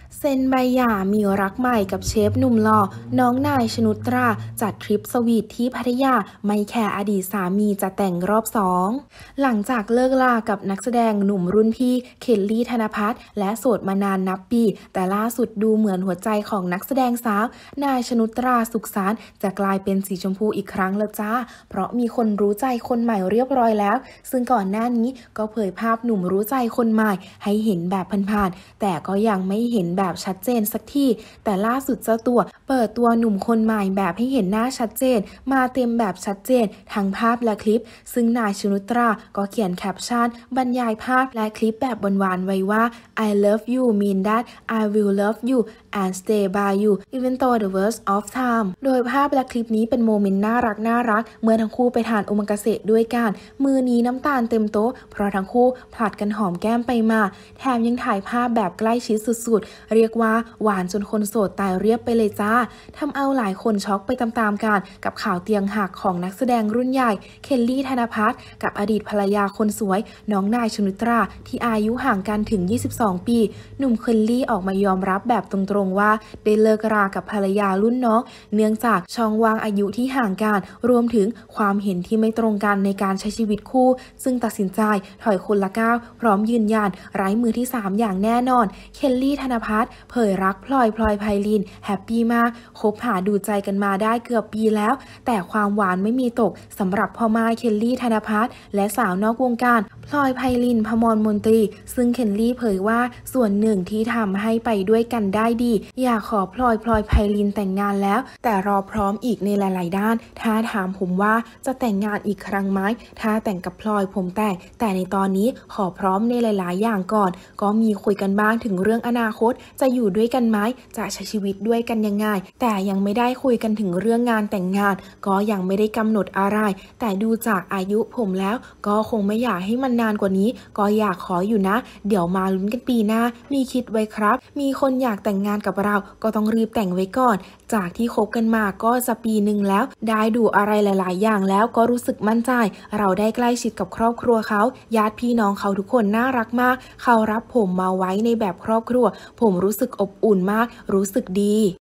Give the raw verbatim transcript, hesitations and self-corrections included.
เซ็นใบหย่ามีรักใหม่กับเชฟหนุ่มหล่อน้องนายชนุตราจัดทริปสวีทที่พัทยาไม่แคร์อดีตสามีจะแต่งรอบสองหลังจากเลิกลากับนักแสดงหนุ่มรุ่นพี่เคลลี่ธนภัทรและโสดมานานนับปีแต่ล่าสุดดูเหมือนหัวใจของนักแสดงสาวนายชนุตราสุขสานจะกลายเป็นสีชมพูอีกครั้งแล้วจ้าเพราะมีคนรู้ใจคนใหม่เรียบร้อยแล้วซึ่งก่อนหน้านี้ก็เผยภาพหนุ่มรู้ใจคนใหม่ให้เห็นแบบผ่านๆแต่ก็ยังไม่เห็นแบบชัดเจนสักทีแต่ล่าสุดเจ้าตัวเปิดตัวหนุ่มคนใหม่แบบให้เห็นหน้าชัดเจนมาเต็มแบบชัดเจนทั้งภาพและคลิปซึ่งนายชนุตราก็เขียนแคปชั่นบรรยายภาพและคลิปแบบหวานๆไว้ว่า I love you mean that I will love you and stay by you even though the worst of time โดยภาพและคลิปนี้เป็นโมเมนต์น่ารักน่ารักเมื่อทั้งคู่ไปทานโอมากาเสะด้วยกันมือนี้น้ำตาลเต็มโต๊ะเพราะทั้งคู่ผลัดกันหอมแก้มไปมาแถมยังถ่ายภาพแบบใกล้ชิดสุดๆเรียกว่าหวานจนคนโสดตายเรียบไปเลยจ้าทำเอาหลายคนช็อกไปตามๆกันกับข่าวเตียงหักของนักแสดงรุ่นใหญ่เคลลี่ธนภัทรกับอดีตภรรยาคนสวยน้องนายชนุตราที่อายุห่างกันถึงยี่สิบสองปีหนุ่มเคลลี่ออกมายอมรับแบบตรงๆว่าได้เลิกรากับภรรยารุ่นน้องเนื่องจากช่องว่างอายุที่ห่างกันรวมถึงความเห็นที่ไม่ตรงกันในการใช้ชีวิตคู่ซึ่งตัดสินใจถอยคนละก้าวพร้อมยืนยันไร้มือที่สามอย่างแน่นอนเคลลี่ธนภัทรเผยรักพลอยพลอยไพลินแฮปปี้มากคบหาดูใจกันมาได้เกือบปีแล้วแต่ความหวานไม่มีตกสำหรับพ่อไม้เคลลี่ธนภัทรและสาวนอกวงการพลอยไพลินพมรมนตรีซึ่งเคลลี่เผยว่าส่วนหนึ่งที่ทำให้ไปด้วยกันได้ดีอยากขอพลอยพลอยไพลินแต่งงานแล้วแต่รอพร้อมอีกในหลายๆด้านถ้าถามผมว่าจะแต่งงานอีกครั้งไหมถ้าแต่งกับพลอยผมแต่งแต่ในตอนนี้ขอพร้อมในหลายๆอย่างก่อนก็มีคุยกันบ้างถึงเรื่องอนาคตจะอยู่ด้วยกันไหมจะใช้ชีวิตด้วยกันยังไงแต่ยังไม่ได้คุยกันถึงเรื่องงานแต่งงานก็ยังไม่ได้กำหนดอะไรแต่ดูจากอายุผมแล้วก็คงไม่อยากให้มันนานกว่านี้ก็อยากขออยู่นะเดี๋ยวมาลุ้นกันปีหน้ามีคิดไว้ครับมีคนอยากแต่งงานกับเราก็ต้องรีบแต่งไว้ก่อนจากที่คบกันมาก็จะปีหนึ่งแล้วได้ดูอะไรหลายๆอย่างแล้วก็รู้สึกมั่นใจเราได้ใกล้ชิดกับครอบครัวเขาญาติพี่น้องเขาทุกคนน่ารักมากเขารับผมมาไว้ในแบบครอบครัวผมรู้สึกอบอุ่นมากรู้สึกดี